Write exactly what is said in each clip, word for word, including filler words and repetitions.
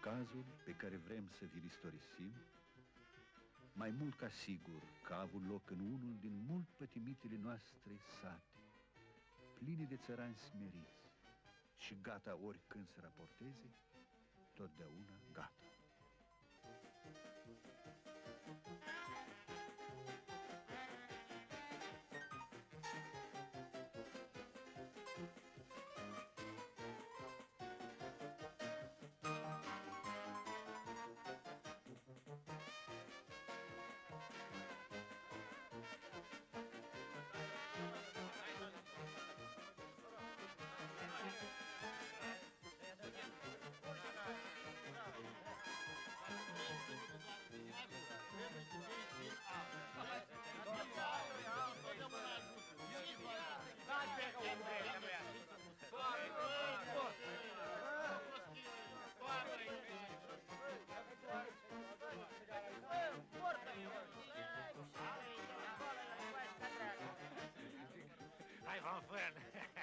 cazul pe care vrem să vi-l istorisim, mai mult ca sigur că a avut loc în unul din mult pătimitele noastre sate, pline de țărani smeriți și gata oricând să raporteze, totdeauna gata. Hai, fanfân!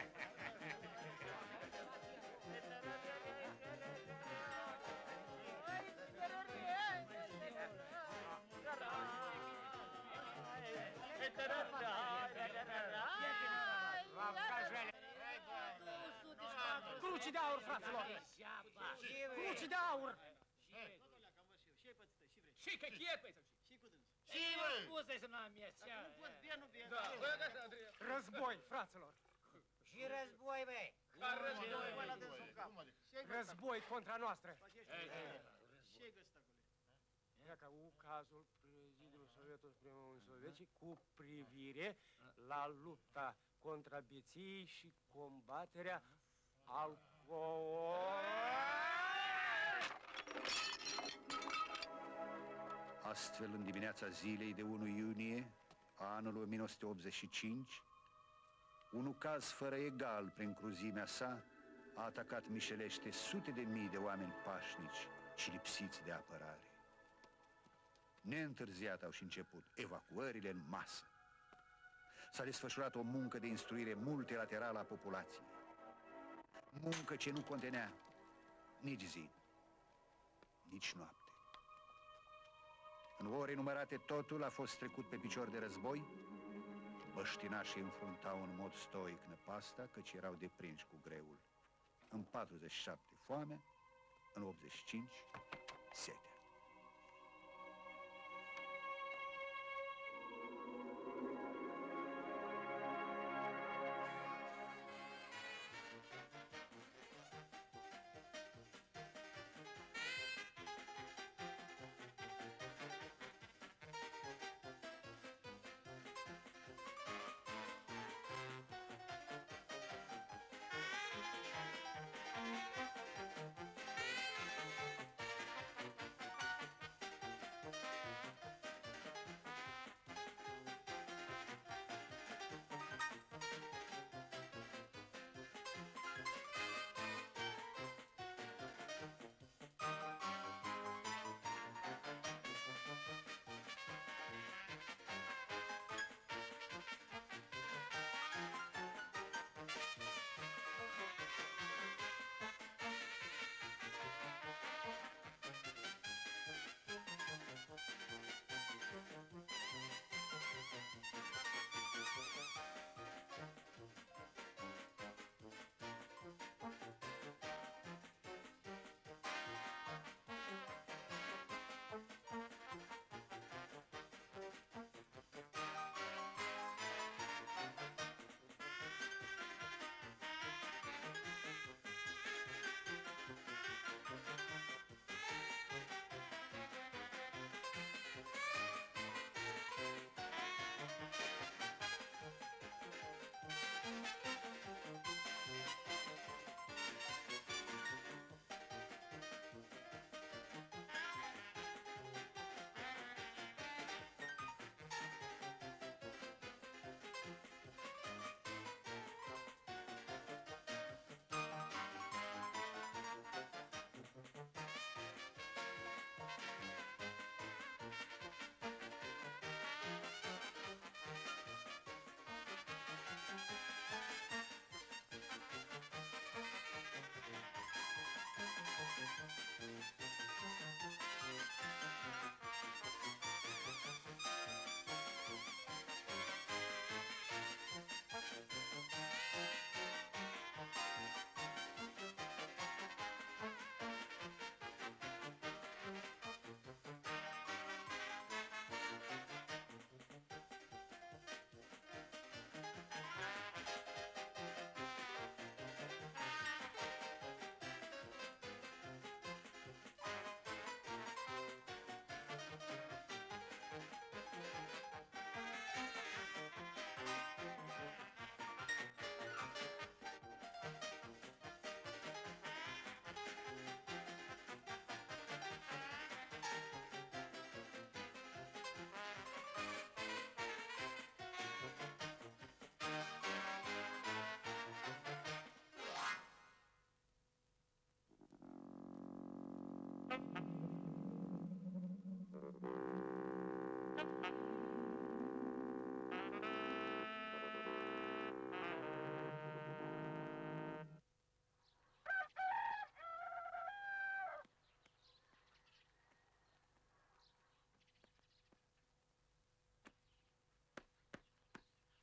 Cruci de aur, fraților! Cruci de aur! Și că chepăi sau și? Și cu dânsul. Și mă spus să n-am mie. Nu poți bine, nu bine. Da, bă, așa, Andrei. Război, fraților! Și război, băi! Ca război, bă, la dânsul în cap. Război contra noastră! Ce-ai găsit acolo? Ia ca cazul Prezidiului Sovietul Uniunii Sovietice cu privire la lupta contra beției și combaterea alcool. Astfel, în dimineața zilei de unu iunie a anului o mie nouă sute optzeci și cinci, un ucaz fără egal prin cruzimea sa a atacat mișelește sute de mii de oameni pașnici și lipsiți de apărare. Neîntârziat au și început evacuările în masă. S-a desfășurat o muncă de instruire multilaterală a populației. Muncă ce nu contenea nici zi, nici noapte. În ore numărate totul a fost trecut pe picior de război. Băștinașii înfruntau în mod stoic năpasta, căci erau deprinși cu greul. În patruzeci și șapte foamea, în optzeci și cinci setea.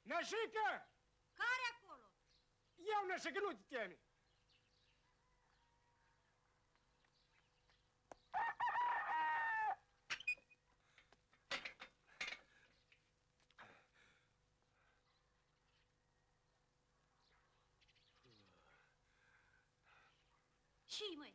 Nășică! Care acolo? Eu, Nășică, nu te teme. Și măi,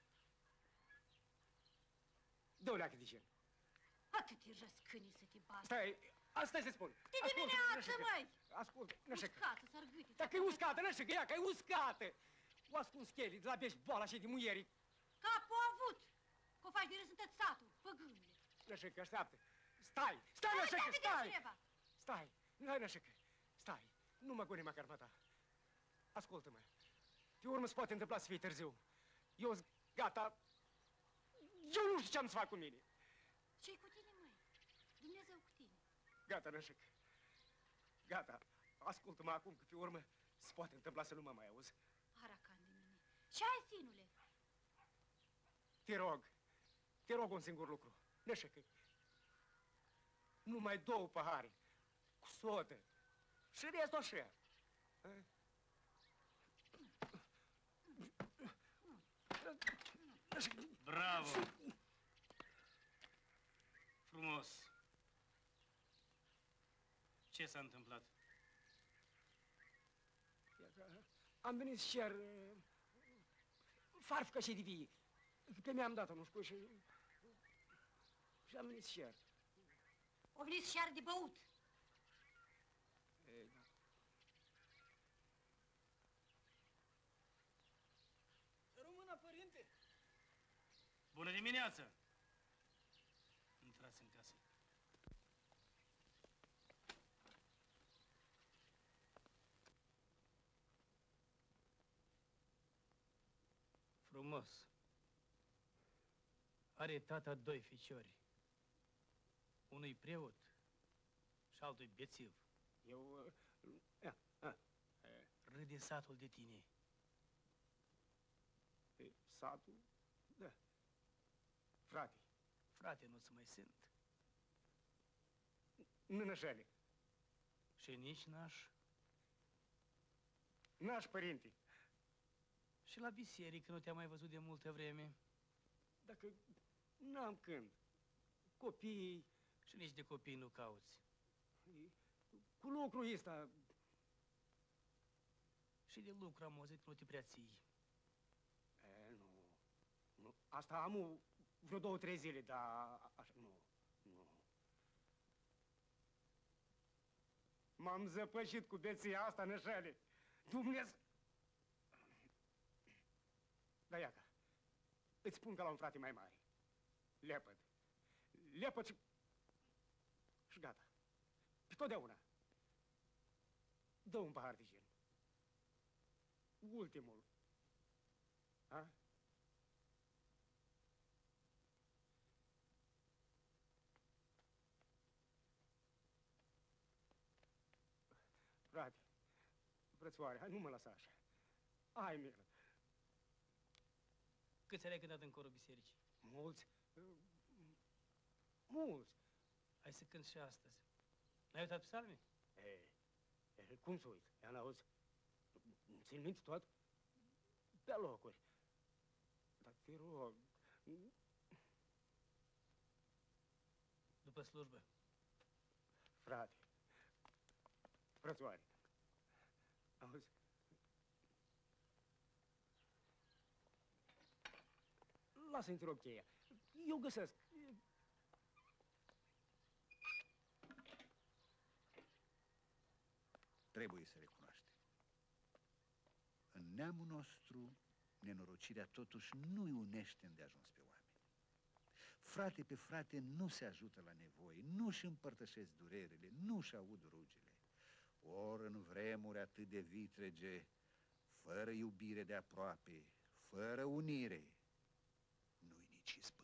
Dă-o leacă de gen. atât e răscânii să te bată. Stai, asta să spun. De dimineață, măi! Ascultă, Nășică. Uscată, s-ar gâte. Dacă e uscată, Nășică, ia că e uscată. O ascunzi chelii de la bești boala și de muierii. Capul avut! Că o faci de râs în tot satul, păgânule. Nășică, așteaptă. Stai, stai, Nășică, Uite, stai. cineva. Stai, hai, Nășică, stai. Nu mă goni măcar ta. Ascultă-mă. Pe urmă se poate întâmpla să fie târziu. Eu sunt gata. Eu nu știu ce am să fac cu mine. Ce-i cu tine, măi? Dumnezeu cu tine. Gata, Nășică. Gata. Ascultă-mă acum că pe urmă se poate întâmpla să nu mă mai auzi. Aracan de mine. Ce ai, finule? Te rog, te rog un singur lucru. Nășică. Numai două pahare. Cu sodă. Și restul așa. A? Bravo! Frumos! Ce s-a întâmplat? Am venit să cer uh, farfcă și de vie. Pe mi-am dat-o, nu știu, și... Și am venit să cer. O venit și iar de băut. E, da. Română, părinte! Bună dimineața! Intrați în casă. Frumos. Are tata doi ficiori. Unui preot și altul bețiv. Eu... Uh, a, a, Râde satul de tine. e, satul? Da. Frate, Frate, nu se mai sunt. nănășele. Și nici naș. Naș părinte. Și la biserică nu te-am mai văzut de multă vreme. Dacă n-am când. Copiii, Și nici de copii nu cauți. cu lucrul ăsta. Și de lucru am auzit că nu te prea ții. E, nu, nu. Asta am o- vreo două, trei zile, dar așa, nu, nu. M-am zăpășit cu beția asta, nășele. Dumnezeu... Da, iaca, îți spun că la un frate mai mare. Lepăd. Lepăd și... Și gata. Pe totdeauna. Dă un pahar de gin. Ultimul. A? Frate, frățoare, hai, nu mă lăsa așa. Ai milă. Câți ai cântat în corul bisericii? Mulți. uh, Mulți. Hai să cânt și astăzi. N-ai uitat psalmi? E, e, cum să uit? Ia n-auzi? Țin minte tot? Pe locuri. Dar te rog... După slujbă. Frate, frățoare, auzi? Lasă-mi, te rog, cheia. Eu găsesc. Trebuie să recunoaște. În neamul nostru, nenorocirea totuși nu-i unește îndeajuns pe oameni. Frate pe frate nu se ajută la nevoie, nu-și împărtășesc durerile, nu-și aud rugile. Ori în vremuri atât de vitrege, fără iubire de aproape, fără unire, nu-i nici izbândă.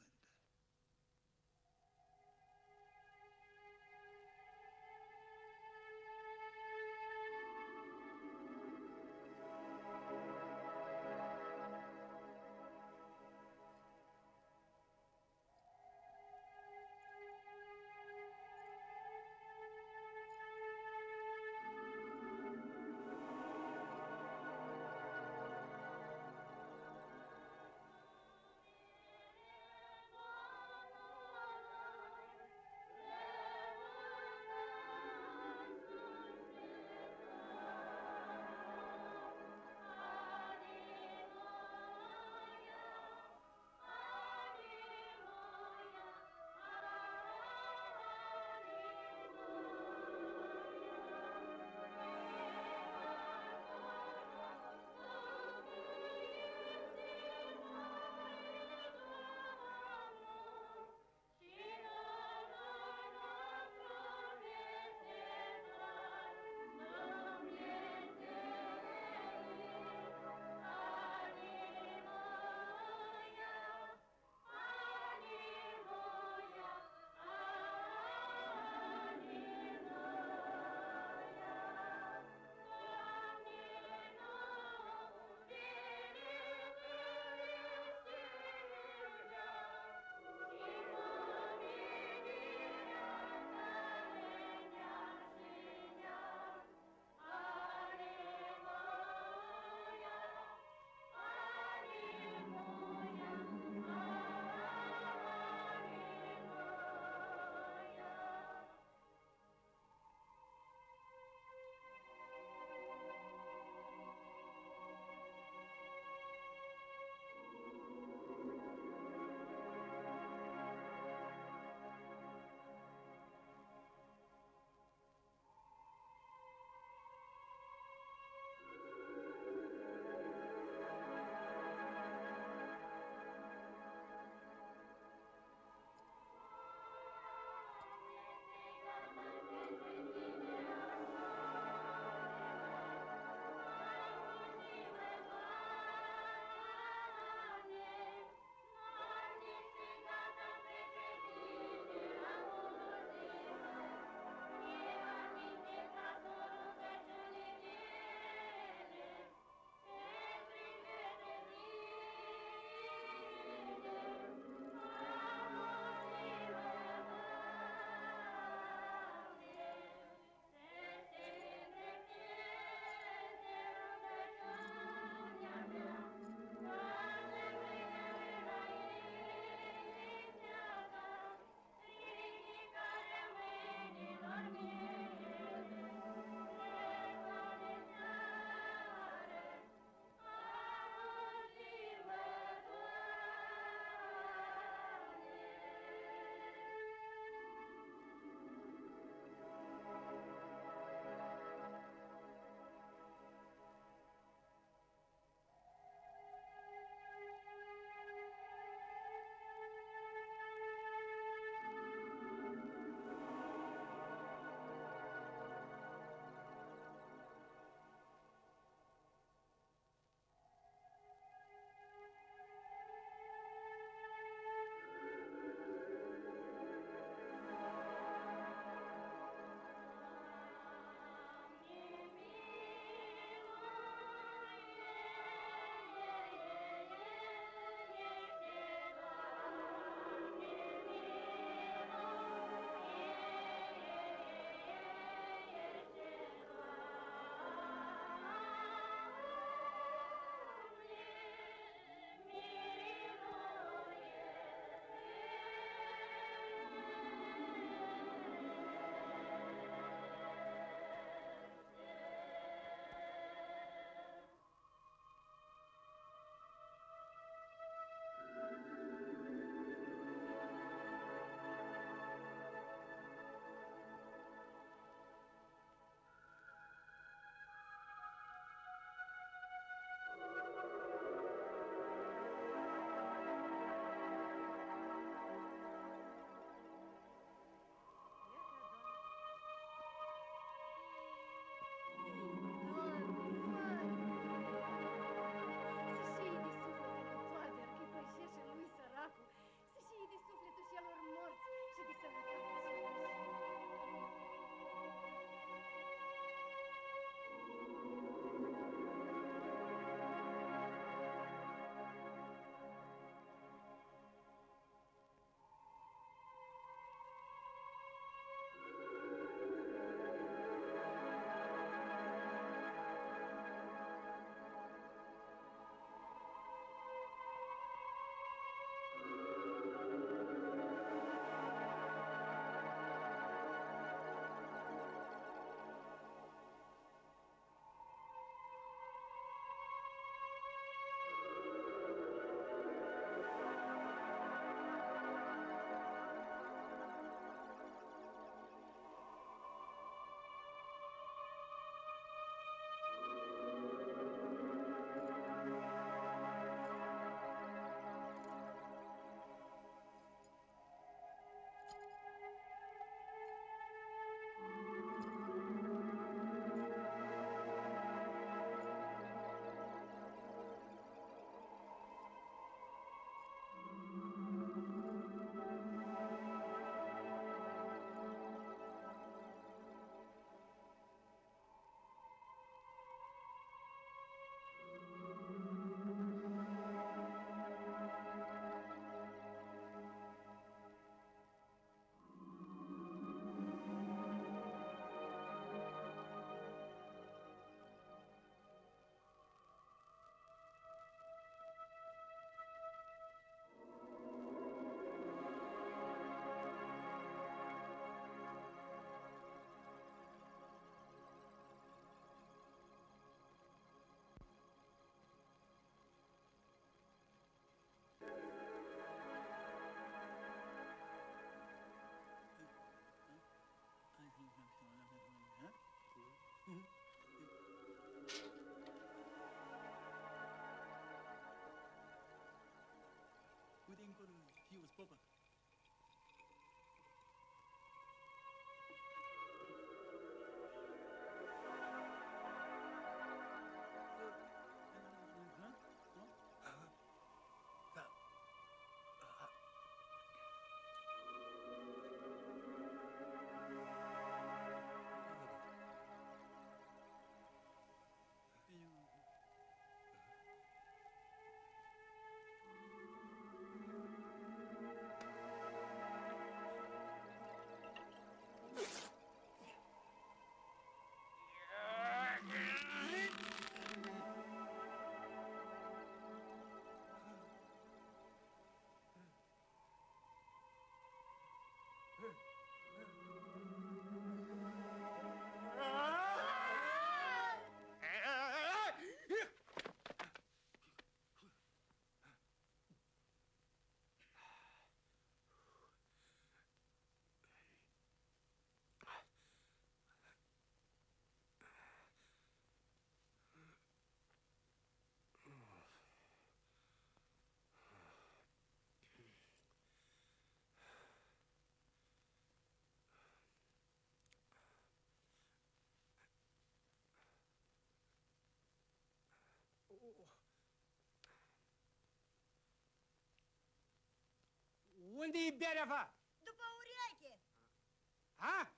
Popa. Unde-i berea va? După ureche. Ha?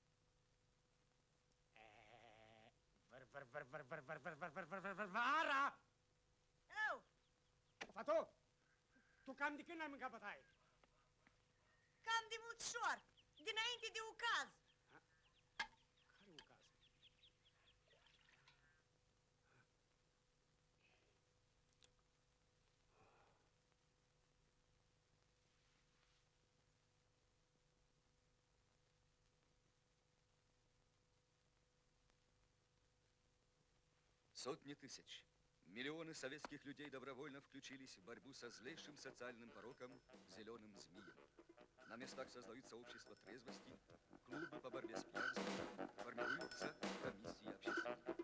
Văr, văr, văr, văr, văr, văr, văr, văr, văr, văr, văr, văr, vara! Eu, Fatu, tu cam de când n-ai mâncat bătaie? cam de mulțșor, dinainte de ucaz. Care un caz? Сотни тысяч, миллионы советских людей добровольно включились в борьбу со злейшим социальным пороком – зеленым змеем. На местах создаются общества трезвости, клубы по борьбе с пьянством, формируются комиссии общественники.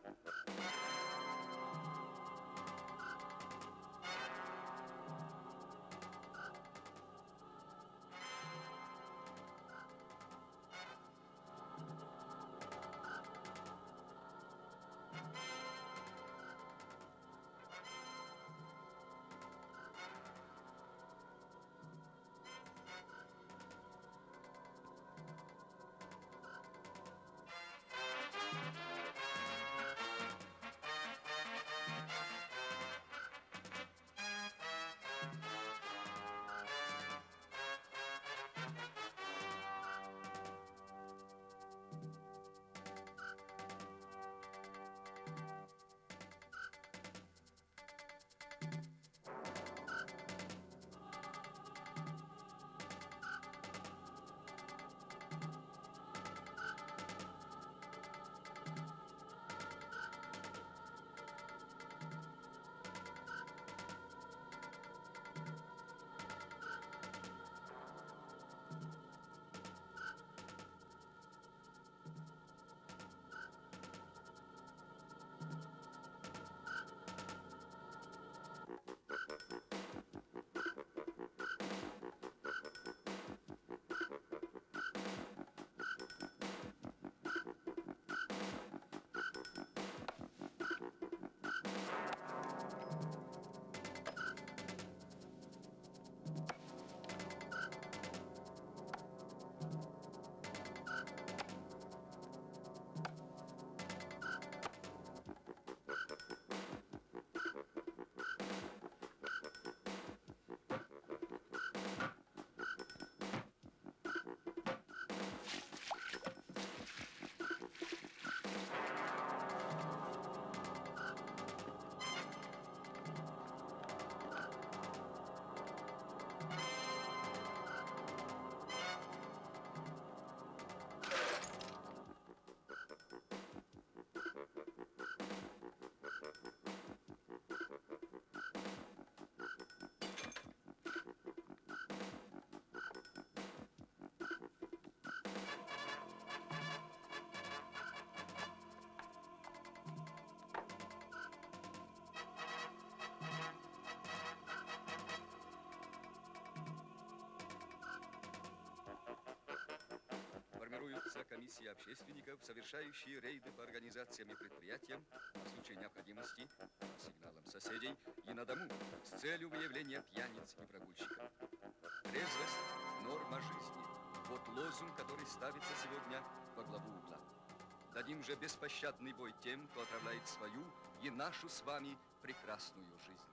собирается комиссия общественников, совершающие рейды по организациям и предприятиям в случае необходимости, по сигналам соседей и на дому с целью выявления пьяниц и прогульщиков. Трезвость – норма жизни. Вот лозунг, который ставится сегодня во главу угла. Дадим же беспощадный бой тем, кто отравляет свою и нашу с вами прекрасную жизнь.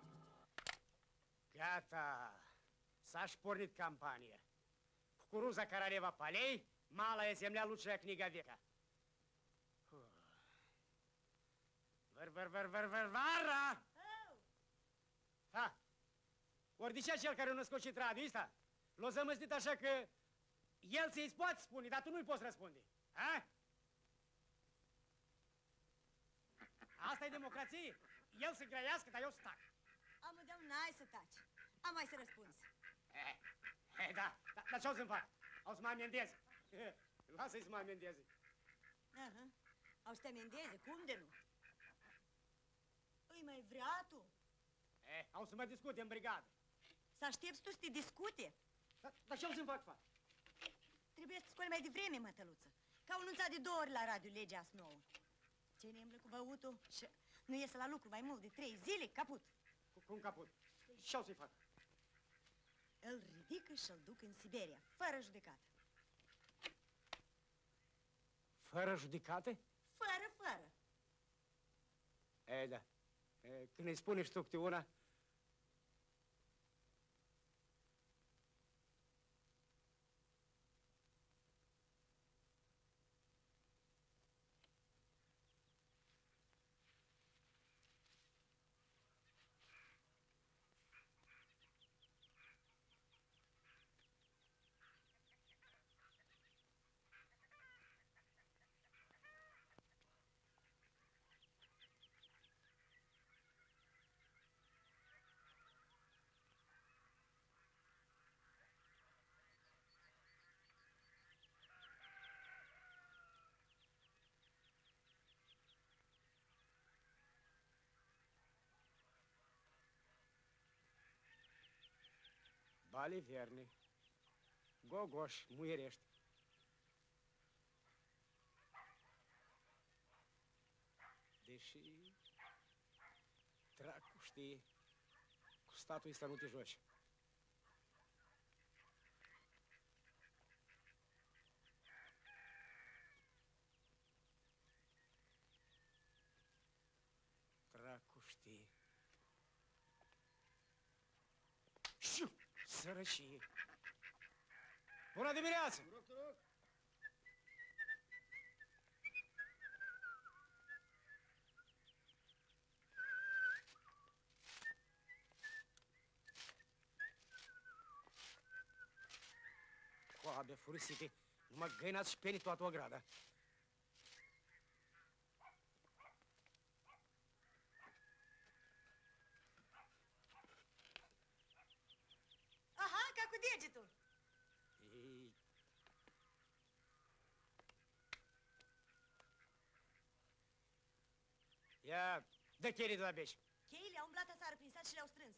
Gata! S-a șpornit campania. Cucuruza Coroleva polei, malая земля лучшая книга века. Văr, văr, văr, văr, văr, vara! Ha! Ori de ce cel care a născut și tradiu ăsta? L-o zămăstit așa că el ți-i poate spune, dar tu nu-i poți răspunde. Ha? Asta e democrație. El să grăiască, dar eu să tac. Amândeu n-ai să taci. Am mai să răspunzi. Eh, eh, da, da, dar ce-o să-mi fac? O să mă amendeze. Lasă-i să mă amendeze. Aha. Au să te amendeze, cum de nu? Îi mai vrea tu? Eh, au să mă discute în brigadă. Să aștepți tu să te discute? Dar, dar ce-o să-mi fac, fac? Trebuie să te scoli mai devreme, mătăluță. Că au anunțat de două ori la radio legea asta nouă. Ce ne cu băutul și nu iese la lucru mai mult de trei zile, caput. Cum caput? Ce-o să-i fac? Îl ridică și îl duc în Siberia, fără judecată. Fără judecate? Fără, fără. E, da. E, când îi spune și tu câte una... Bale verne, gogoși, muierești. Deși, dracu știe, cu statul ăsta nu te joci. Dracu știe. Șiu! Sărăcie! Bună dimineața! Te rog, te rog! Coabe furusite, numai găinați și penii toată o grada. Aha, ca cu degetul. Ei. Ia, dă cheile de la beș. Cheile au umblat aseară prin sat și le-au strâns.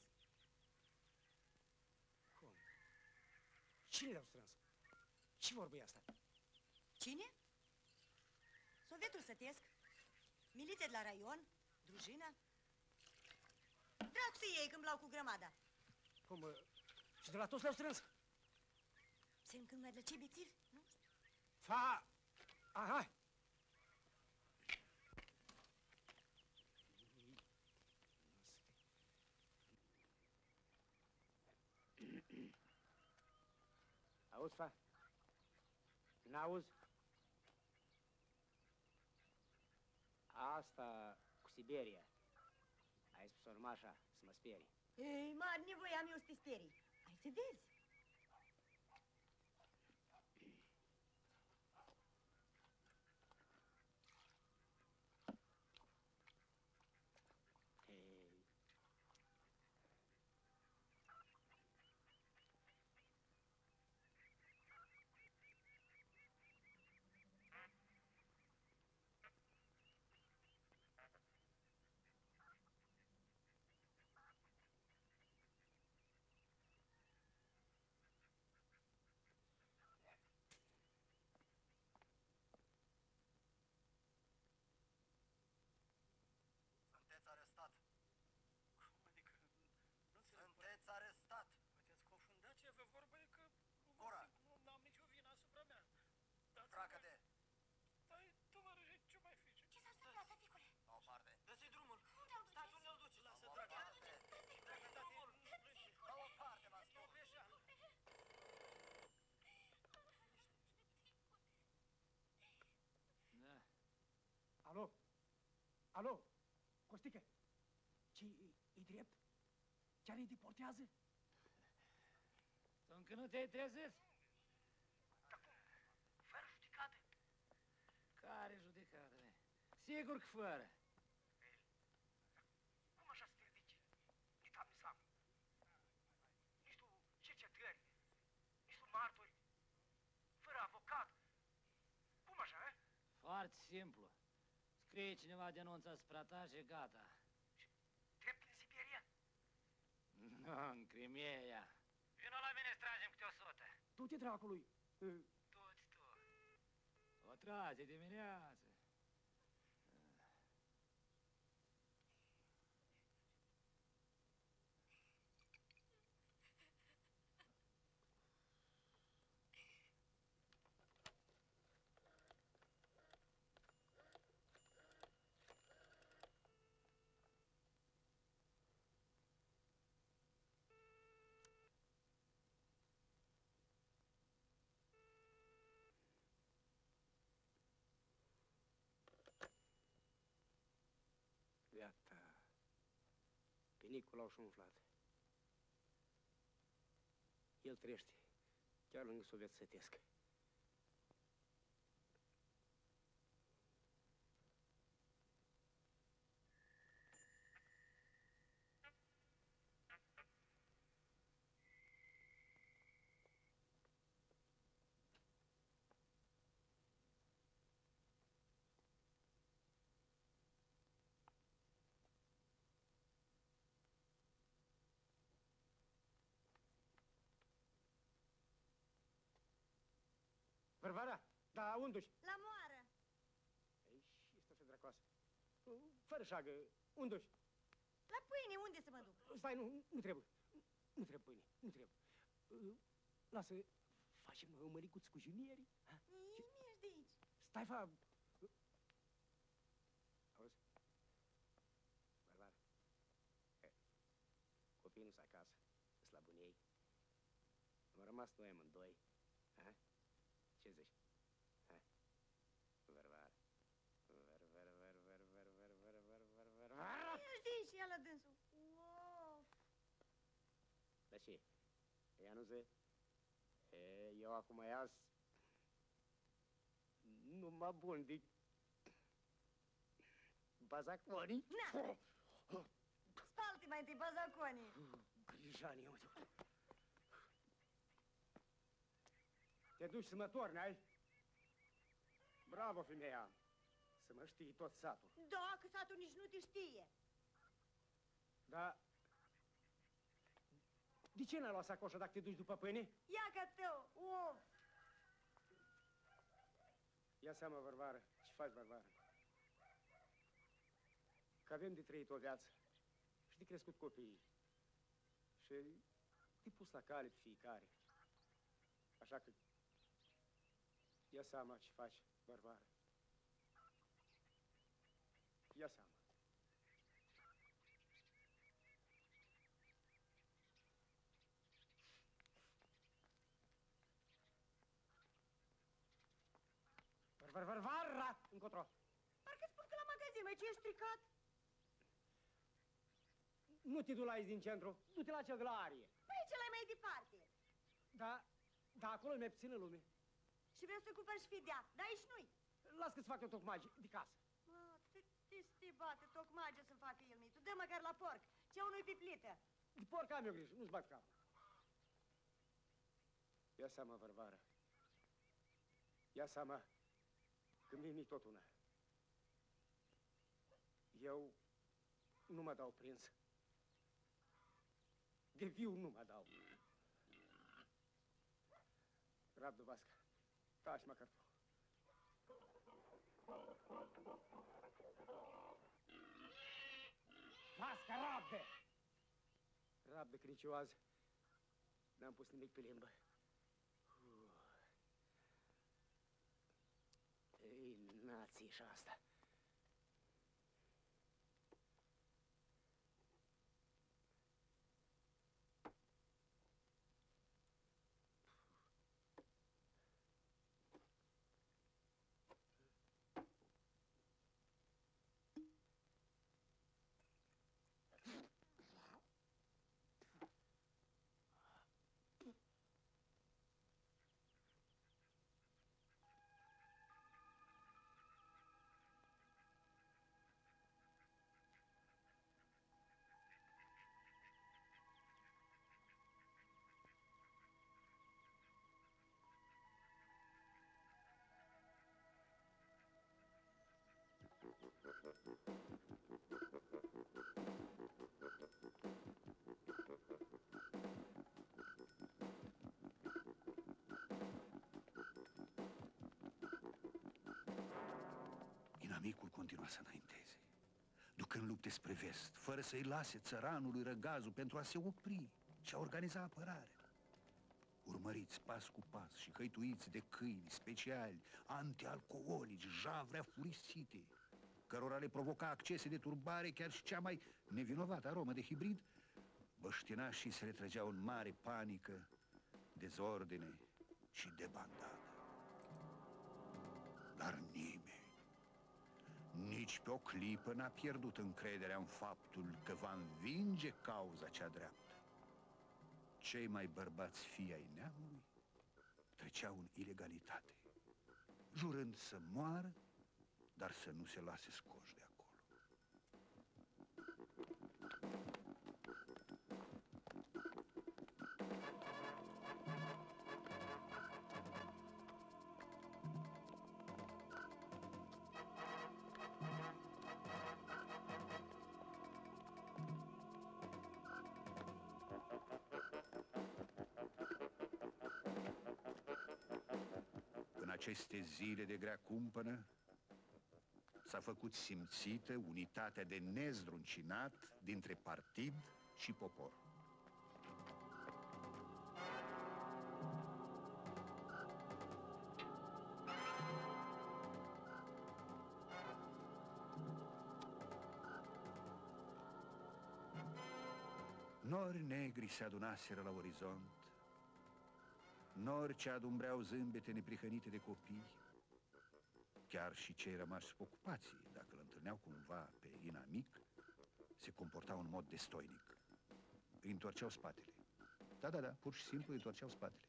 Cum? Cine le-au strâns? Ce vorbă e asta? Cine? Sovietul sătesc, miliția de la raion, drujina. Dracu să iei când blau cu grămada. Cum? Și de la toți le-au strâns? Semn când mai de la ce bețivi? Nu? Fa... Aha! Auzi, fa? N-auzi? Asta cu Siberia. Ai spus-o numai așa, să mă sperii. Ei, mare nevoie am eu să te sperii. Hai să vezi. Ei. dracă de... Păi, tovarășe, ce mai fi? Ce s-a întâmplat, tăticule? La o parte. Dă-ți drumul. Unde îl Stai, duceți? unde îl duci? Lasă, La o dracu. parte. Dracu, drumul. La o parte, v-am Nu spus. greșea. Da. Alo? Alo? Costică? Ce e drept? Chiar îi deportează? Tu încă nu te-ai trezit? Fără judecată. Care judecată? Sigur că fără. Cum așa să te ridici? Ni tam, ni sam. Nici tu cercetări, nici tu martori, fără avocat. Cum așa, eh? Foarte simplu. Scrie cineva denunța asupra ta și gata. Drept în Siberia? Nu, în Crimea. Vino la mine, stragem câte o sută. Du-te dracului! Du-ți tu. O trage dimineață. Iată, pinicul l-au și umflat. El trăiește chiar lângă Sovet Sătesc. Varvara, da, unde-și? La moară. Ei, și este așa dracoasă. Fără șagă, unde-și? La pâine, unde să mă duc? Stai, nu, nu trebuie. Nu trebuie pâine, nu trebuie. Lasă, facem noi o măricuță cu junierii. Ii, mi-ești de aici. Stai, fa... Auzi? Varvara, copiii nu-s acasă, sunt la bunei. Am rămas noi amândoi. Ha? Ce zici? Ha? Varvara. Var, var, var, var, var, var, var, var, var, var, var. Mi-ești de aici și ia la dânsul. Of. Dar ce? Ea nu se... E, eu acum ias... Numai bun de... bazaconii. Na! Spală-te mai întâi, bazaconii. Grijanii, mă. Te duci să mă torni, ai? Bravo, femeia! Să mă știi tot satul. Da, că satul nici nu te știe. Da... De ce n-ai luat sacoșa dacă te duci după pâine? Ia ca tău, of. Ia seama, Varvară, ce faci, Varvară? Că avem de trăit o viață și de crescut copiii. Și de pus la cale pe fiecare. Așa că... Ia seama ce faci, Varvară. Ia seama. Var, var, Varvara! Încotro! Parcă spun că la magazin, mai ce ești stricat? Nu te du la aici din centru, du-te la cel de la arie. Păi ce mai departe. Da, da, acolo e mai puțină lume. Și vreau să cumpăr și fidea, dar aici nu-i. Las că-ți fac eu tocmai de casă. Mă, te, te, te bate, tocmai ce să facă el mitu. Dă măcar la porc, ce unui pe plită. De porc am eu grijă, nu-ți bat capul. Ia seama, Varvara. Ia seama că mie mi-i tot una. Eu nu mă dau prins. De viu nu mă dau. Rabdă, Vasca. Taci măcar tu. Vasca, rabdă! Rabdă, cricioază. N-am pus nimic pe limbă. ție și asta. Inamicul continua să înainteze, ducând lupte spre vest, fără să-i lase țăranului răgazul pentru a se opri și a organiza apărarea. Urmăriți pas cu pas și hăituiți de câini speciali, antialcoolici, javre afurisite, cărora le provoca accese de turbare chiar și cea mai nevinovată aromă de hibrid, băștinașii se retrăgeau în mare panică, dezordine și debandadă. Dar nimeni, nici pe o clipă n-a pierdut încrederea în faptul că va învinge cauza cea dreaptă. Cei mai bărbați fii ai neamului treceau în ilegalitate, jurând să moară, dar să nu se lase scoși de acolo. În aceste zile de grea cumpănă s-a făcut simțită unitatea de nezdruncinat dintre partid și popor. Nori negri se adunaseră la orizont, nori ce adumbreau zâmbete neprihănite de copii. Chiar și cei rămași ocupați, dacă îl întâlneau cumva pe inamic, se comportau în mod destoinic. Îi întorceau spatele. Da, da, da, pur și simplu îi întorceau spatele.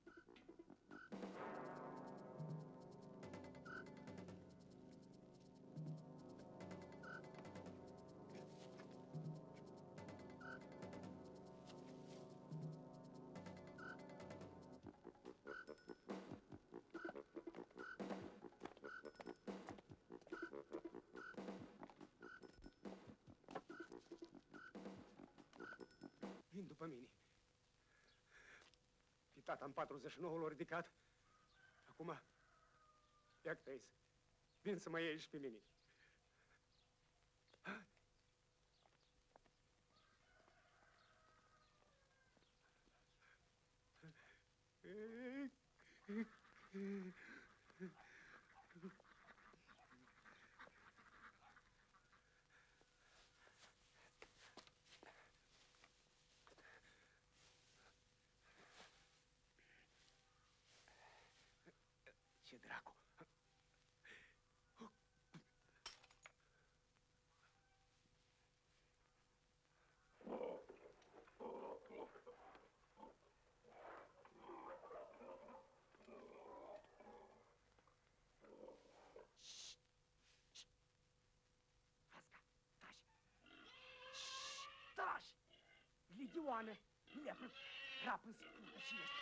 Vin după mine. Pe tata în patruzeci și nouă l-a ridicat. Acum, ia că vin să mă iei și pe mine. Ce dracu? Taci! Legioane! Lepă! Rapă în spuntă și ăsta!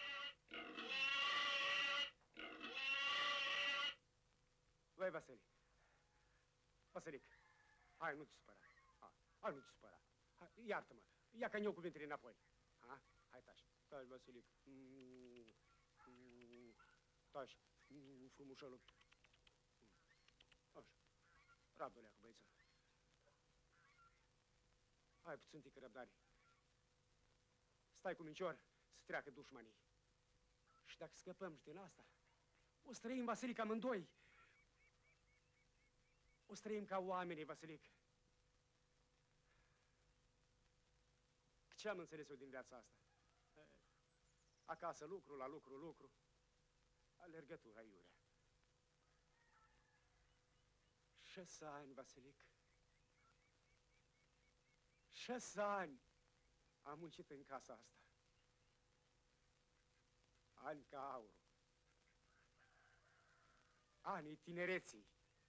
Vai, Vasile. Vasilic, hai, nu te supăra. Hai, hai, nu te supăra. Hai, iartă-mă. Ia ca eu cuvintele înapoi. Ha? Hai, taci. Taci, Vasilic. Mm, mm, taci. Mm, frumușelul. Așa. Rabdă-leacă, băiță. Hai puțin tică răbdare. Stai cu mincior să treacă dușmanii. Și dacă scăpăm și din asta, o să trăim, Vasilic, amândoi. O să trăim ca oamenii, Vasilic. Ce am înțeles eu din viața asta? Acasă lucru, la lucru, lucru. Alergătura iurea. Șase ani, Vasilic. Șase ani am muncit în casa asta. Ani ca aur. Anii tinereții.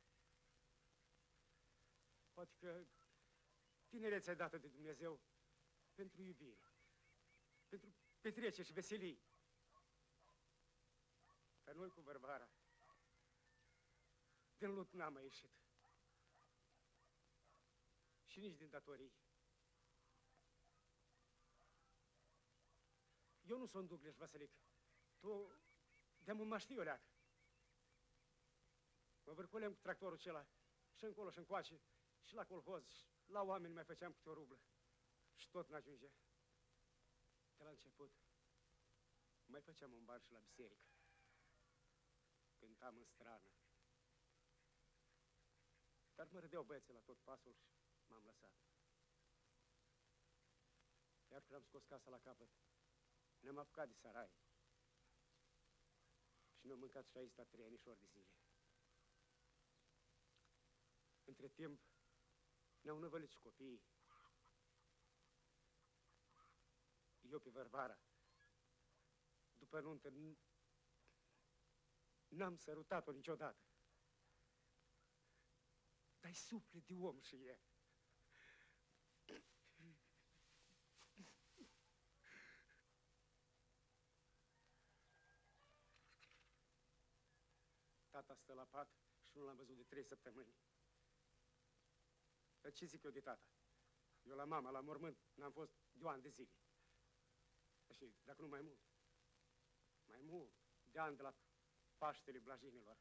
Poate că tinerețea dată de Dumnezeu pentru iubire, pentru petreceri și veselii. Dar noi cu Varvara din lut n-am mai ieșit. Și nici din datorii. Eu nu sunt Douglas, Vasilic. Tu de-am mă știi o leacă. Mă vârculem cu tractorul acela și încolo și încoace și la colhoz și la oameni mai făceam câte o rublă. Și tot n-ajungea. De la început mai făceam un bar și la biserică. Cântam în strană. Dar mă râdeau băieții la tot pasul și m-am lăsat. Iar când am scos casa la capăt, ne-am apucat de sarai. Și ne-am mâncat și aici sta trei anișori de zile. Între timp, ne-au năvălit și copiii. Eu pe Varvara, după nuntă, n-am sărutat-o niciodată. Dar-i suflet de om și e. Tata stă la pat și nu l-am văzut de trei săptămâni. Dar ce zic eu de tata? Eu la mama, la mormânt, n-am fost de ani de zile. Și dacă nu mai mult, mai mult, de ani de la Paștele Blajinilor.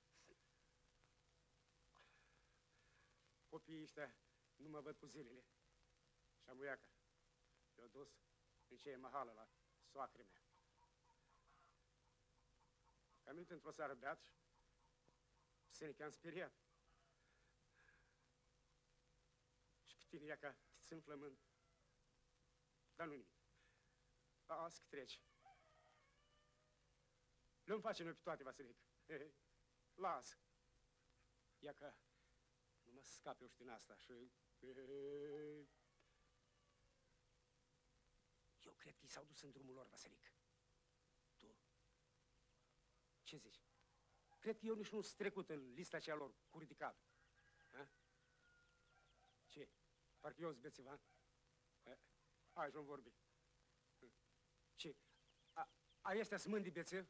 Copiii ăștia nu mă văd cu zilele. Și amuiacă, i-o dus în ceie mahală la soacră mea. Am venit într-o seară beat și Seneca am speriat. Și pe tine, iaca, te țin flămând. Dar nu nimic. Las că treci. Le-mi face noi pe toate, Vasilic. Las. Ia că nu mă scape eu din asta și... Eu cred că i s-au dus în drumul lor, Vasilic. Tu? Ce zici? Cred că eu nici nu sunt trecut în lista aceea lor cu ridicatul. Ha? Ce? Parcă eu sunt bețivan? Hai, nu vorbi. Ce? A, a ăștia sunt mândri bețevi?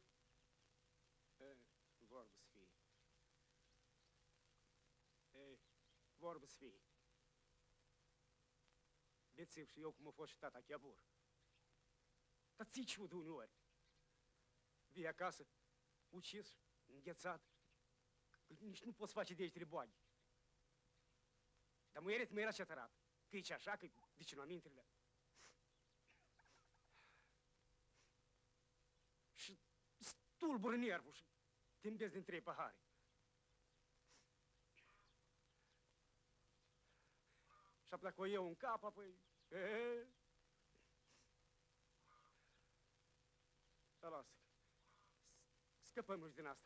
Vorbă să fie. E, vorbă să fie. Bețev și eu cum a fost și tata Chiabur. Dar ți-i ciudă uneori. Vii acasă, ucis, înghețat, nici nu poți face de aici treboaghi. Dar muieret mă era ce tărat. Că e așa, că de ce nu amintrile. Și stulbură nervul și te îmbezi din trei pahare. Și apoi dacă o iau în cap, apoi... E... Dar lasă. Scăpăm și din asta.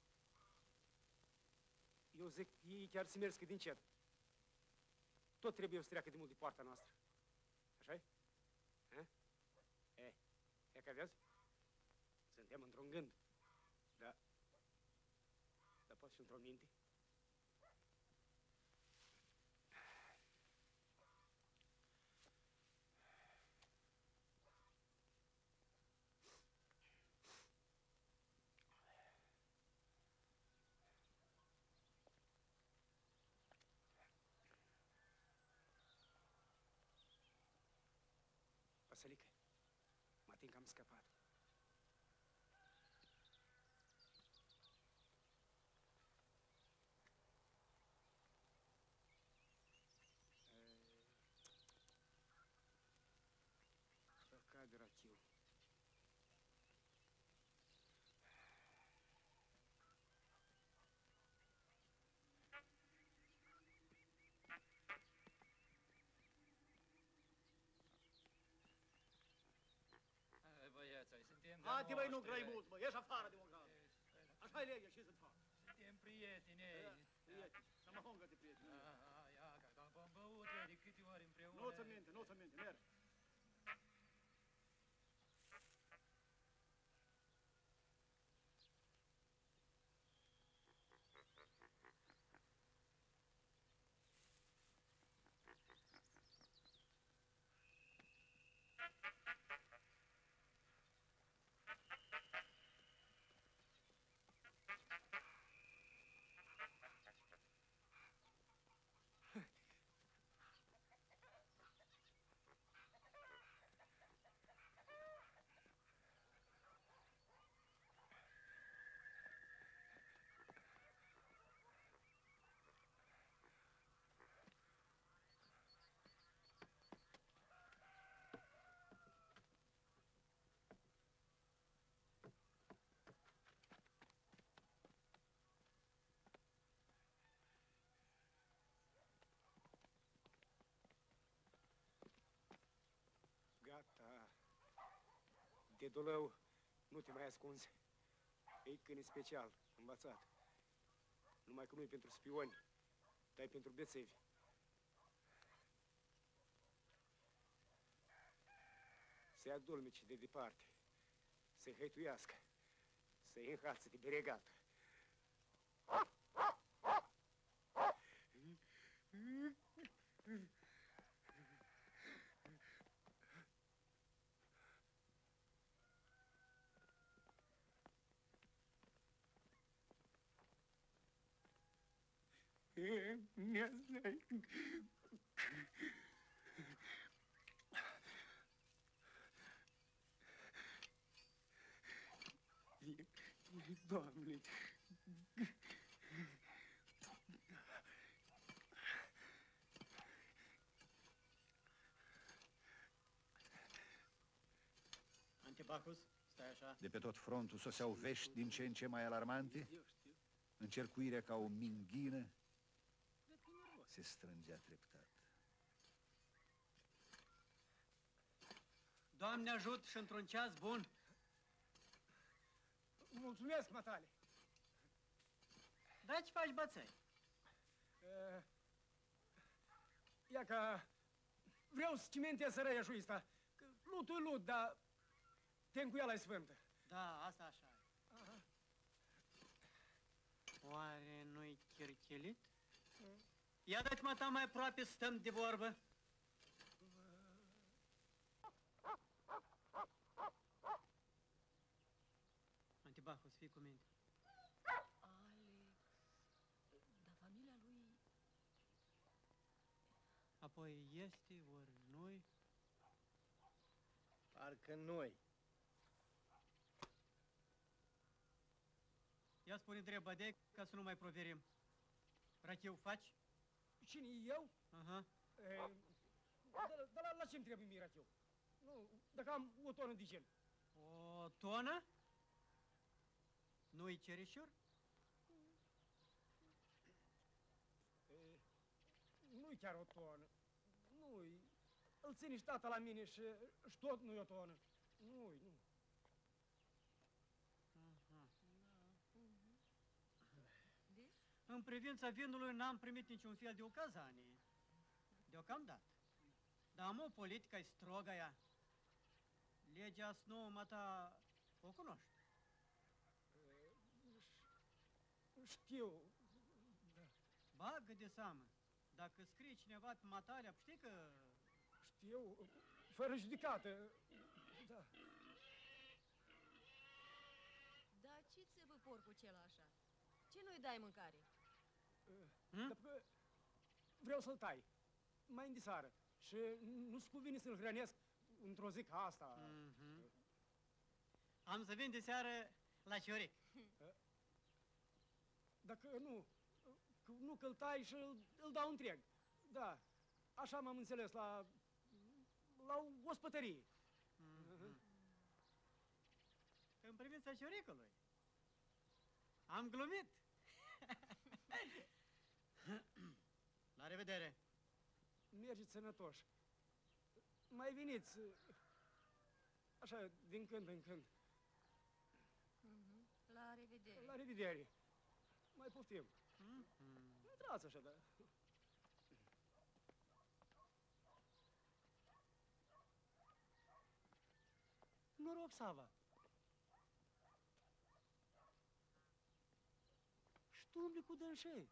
Eu zic, ei chiar se merg din cet. Tot trebuie să treacă de mult de poarta noastră. Așa-i? E, e că vezi? Suntem într-un gând. Da. Dar poți și într-o minte. Vasilică, mă ating că am scăpat. Căcat de rachiu. Poate, băi, nu grăi mult, bă, ieși afară, democrat. Așa-i lege, ieșiți afară. Suntem prieteni, ei. Prieteni, să mă hongă de prieteni. Iaca, că am băut de câte ori împreună. Nu-ți minte, nu-ți minte, mergi. Gata. De dulău nu te mai ascunzi. E câine special, învățat. Numai că nu e pentru spioni, dar e pentru bețevi. Să ia dulmici de departe, să-i hăituiască, să-i înhață de beregată. Doamne! Antibacus, stai așa. De pe tot frontul soseau vești din ce în ce mai alarmante. Încercuirea ca o minghină se strângea treptat. Doamne ajut și într-un ceas bun. Mulțumesc, matale. Da, ce faci, bățăi? Uh, ia că vreau să cimentez sărăiașul ăsta. Lutul e lut, dar tencuiala e sfântă. Da, asta așa e. Aha. Oare nu-i chirchelit? Mm. Ia dați mă ta mai aproape să stăm de vorbă. Antibacus, fii cu minte. Alex, dar familia lui... Apoi este, ori nu-i? Parcă noi. Ia spune drept, bădec, ca să nu mai proverim. Rachiu faci? Cine, eu? Aha. E, dar la, la ce-mi trebuie mie rachiu? Nu, dacă am o tonă de gel. O tonă? Nu-i cereșuri? Nu-i chiar o tonă. Nu-i. Îl ține și tata la mine și, și tot nu-i o tonă. Nu-i, nu. Aha. În privința vinului n-am primit niciun fel de ocazanie. Deocamdată. Dar am o politică strogă ea. Legea nouă, mă ta, o cunoști. Știu, da. Bagă de seamă. Dacă scrie cineva pe matalea, știi că... Știu, fără judecată, da. Dar ce țipă porcul cel așa? Ce nu-i dai mâncare? Hmm? Dar vreau să-l tai, mai îndisară. Și nu-ți cuvine să-l hrănesc într-o zi ca asta. Mm-hmm. Am să vin de seară la Cioric. Dacă nu, nu că-l tai și îl, îl dau întreg. Da, așa m-am înțeles la, la o ospătărie. Mm-hmm. În privința Cioricului. Am glumit. La revedere. Mergeți sănătoși. Mai veniți, așa, din când în când. La revedere. Mai poftim. Mm-hmm. Intrați așa, da. Noroc, Sava. Ștumble cu dânșei.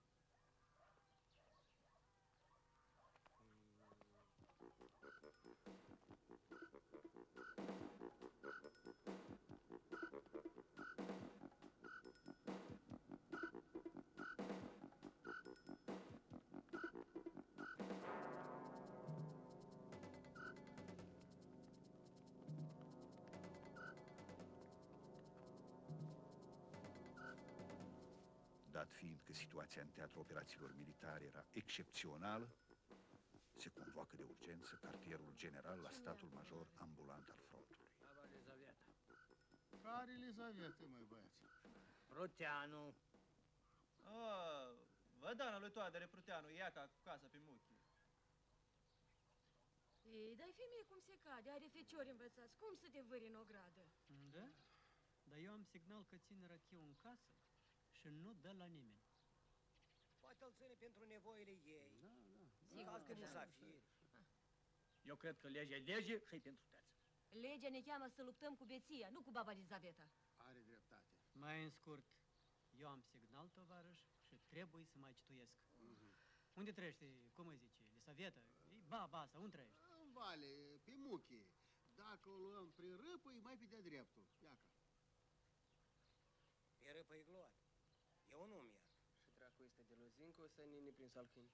Dat fiind că situația în teatrul operațiilor militare era excepțională, se convoacă de urgență cartierul general la statul major ambulant al frontului. Baba Elizaveta. Care Elizaveta, măi, băieți? Pruteanu. Oh, vădana lui Toadere Pruteanu, ia ca casă pe muchi. Ei, dai femeie cum se cade, are feciori învățați, cum să te vâri în ogradă? Da? Dar eu am signal că țin răchiu în casă și nu dă la nimeni. Poate îl ține pentru nevoile ei. Da, da. Sigur că musafiri. Eu cred că legea e lege și-i pentru toți. Legea ne cheamă să luptăm cu beția, nu cu baba Elizaveta. Are dreptate. Mai în scurt, eu am signal, tovarăș, și trebuie să mai cituiesc. Mhm. Unde trăiește, cum îi zice, Elisaveta? E baba asta, unde trăiește? În vale, pe muche. Dacă o luăm prin râpă, e mai pe de dreptul. Iaca. Pe râpă-i gloat. Eu nu merg. Și dracu este de lozincă, să nini prin salcâni.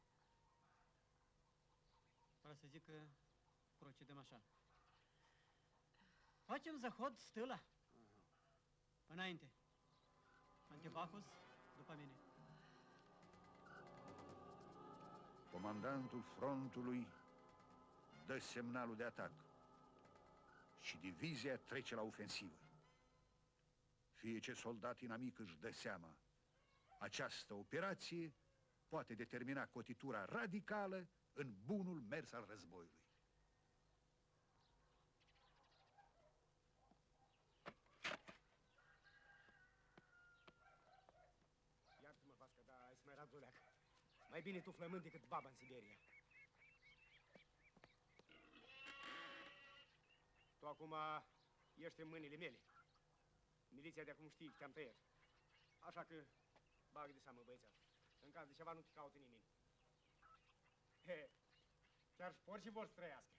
Vreau să zic că procedăm așa. Facem zahod stâla. Aha. Înainte. Antibacus, după mine. Comandantul frontului dă semnalul de atac și divizia trece la ofensivă. Fie ce soldat inamic își dă seama, această operație poate determina cotitura radicală în bunul mers al războiului. Iartă-mă, Vască, dar ai smerat Zuleac. Mai bine tu flămând decât baba în Siberia. Tu acum ești în mâinile mele. Miliția de acum știe că te-am tăiat. Așa că bagă de seamă, băiețel. În caz de ceva nu te caută nimeni. He, chiar și porcii vor să trăiască.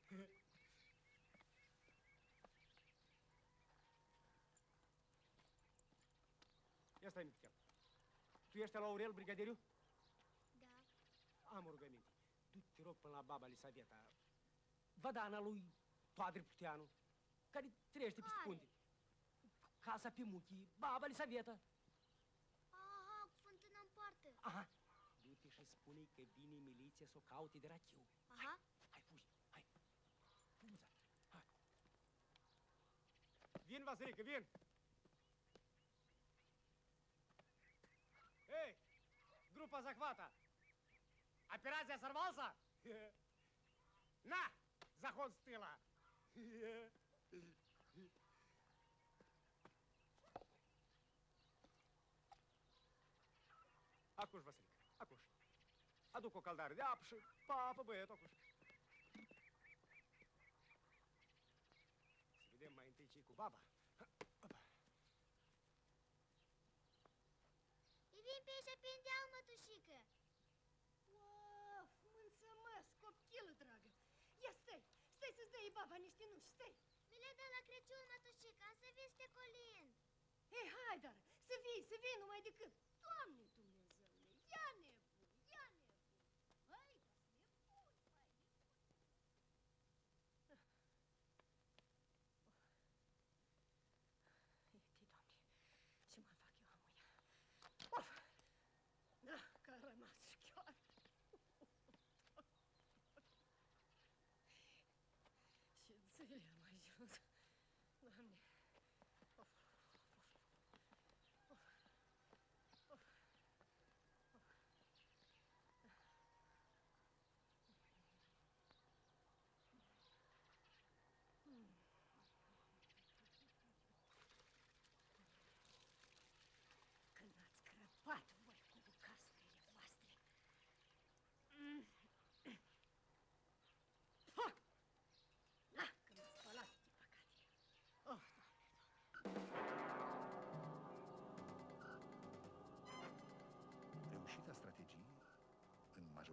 Ia stai, nu te cheam. Tu ești la Aurel, brigaderiu? Da. Am o rugăminte. Du-te, rog, până la baba Elisaveta. Vădana lui Toadre Pruteanu, care trăiește peste punte. Casa pe muchii, baba Elisaveta. Aha, cu fântâna în poartă. Aha. Du-te și spune că vine miliția să o caute de rachiu. Aha. Hai, fugi, hai. Fuza, hai. Vin, Vasilică, vin. Hei, grupa Zahvata. Operația Sarvalsa? Na, заход стыла. Acuș, Vasilică, acuș. Aduc o caldare de apă și papă, băietul, acuș. Să vedem mai întâi ce-i cu baba. Îi vin pe aici pe deal, mătușică. Of, mulțumesc, copchilă dragă. Ia stai, stai să-ți dai baba niște nuși, stai. Mi le dă la Crăciun, mătușică, am să vii să te colin. Hei, hai, dar, să vii, să vii numai decât. Doamne Dumnezeule, ia nebun, ia nebun. Hai, nebun, mai nebun. Ieti, Doamne, ce mai fac eu amuia? Of! Da, că a rămas chiar. Ce țâle am ajuns. Doamne. Of, of, of, of.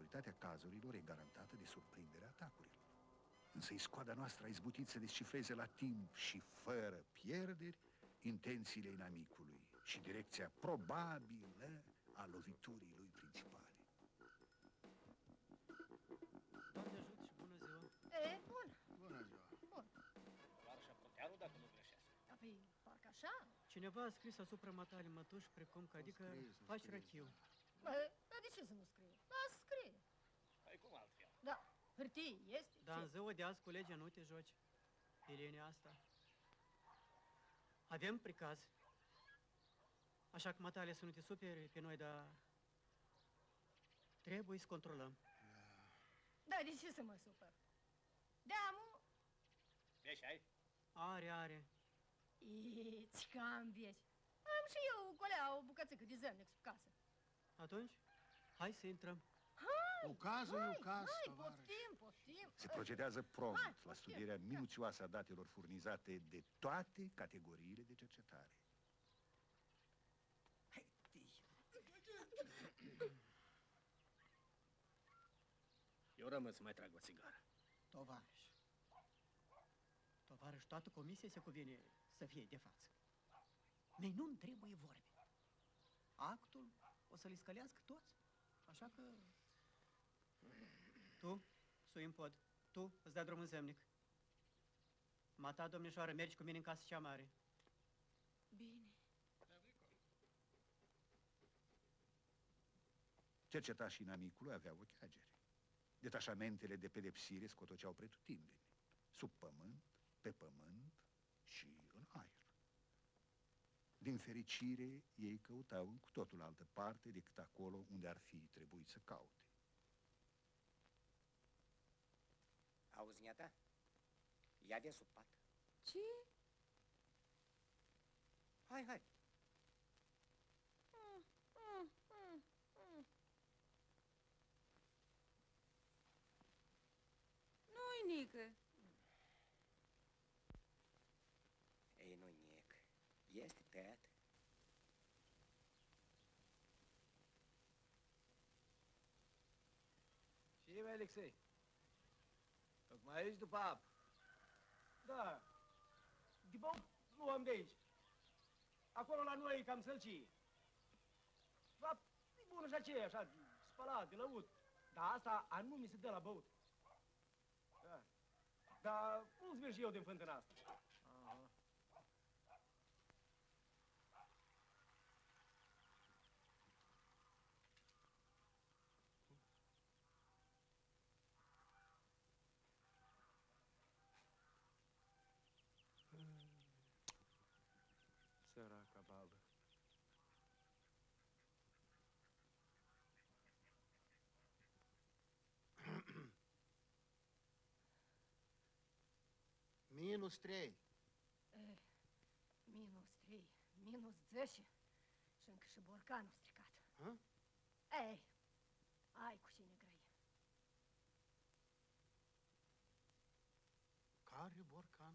majoritatea cazurilor e garantată de surprinderea atacurilor. Însă iscoada noastră a izbutit să descifreze la timp și fără pierderi intențiile inamicului și direcția probabilă a loviturii lui principale. Doamne ajut și bună ziua! E, bun. Bună ziua! Bun. Doar șaproteanul, dacă nu greșesc. Dar păi, parcă așa. Cineva a scris asupra matale mătuși, precum că, adică, scris, faci scris, rachiu. Bă, dar de ce să nu scrie? Da, scrie. Păi cum altfel? Da, hârtie este. Dar în ce? ziua de azi cu legea nu te joci. Pe linia asta. Avem pricaz. Așa că matale să nu te superi pe noi, dar trebuie să controlăm. Da, de ce să mă supăr? Deamu? Vezi, ai? Are, are. Iți, cam vieți. Am și eu, colea, o bucățică de zemnic sub casă. Atunci, hai să intrăm. Hai, Ucazul e hai, ucaz, hai, tovarăș. poftim, poftim. Se procedează prompt Hai, la poftim. studierea minuțioasă a datelor furnizate de toate categoriile de cercetare. Eu rămân să mai trag o țigară. Tovarăș. Tovarăș, toată comisia se cuvine să fie de față. Noi nu-mi trebuie vorbe. Actul o să-l scălească toți. Așa că... Tu, sui în pod. Tu, îți dai drumul în zemnic. Mata, domnișoară, mergi cu mine în casă cea mare. Bine. Cercetașii inamicului aveau ochiageri. Detașamentele de pedepsire scotoceau pretutindeni, sub pământ, pe pământ și în aer. Din fericire, ei căutau în cu totul altă parte decât acolo unde ar fi trebuit să caute. Auzi, niata? Ia din sub pat. Ce? Hai, hai. Mm, mm, mm, mm. Nu-i nică. Ei, nu nic. Este tăiat. Și e, Alexei? Tocmai aici după apă. Da. De băut nu am de aici. Acolo la noi e cam sălcie. Da, e bună și aceea, așa, spălat, de lăut. Dar asta anume se dă la băut. Da. Dar nu-ți merg și eu din fântâna asta. Aha. Săraca babă. Minus trei. E, minus trei, minus zece. Și încă și borcanul stricat. Hă? Ei, ai cu cine grăi. Care borcan?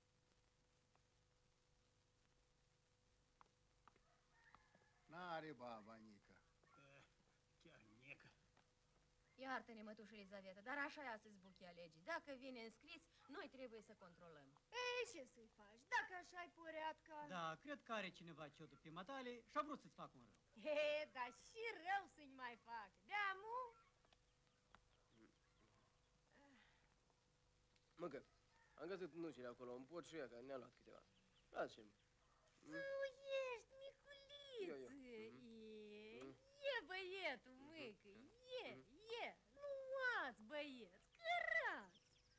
N-are baba, Nica. Chiar niecă. Iartă-ne, mătușă Elizaveta, dar așa e astăzi buchia legii. Dacă vine înscris, noi trebuie să controlăm. Ei, ce să-i faci? Dacă așa-i poreatca... Da, cred că are cineva ciodul pe matale și a vrut să-ți facă un rău. He, dar și rău să-i mai fac. Deamu? Măcă, am găsit nucile acolo, în pot și ea, că ne-a luat câteva. Lasă-mi. Tu ești, Miculiță. E, e băietul, măică, e, e. Luați, băieți, cărați.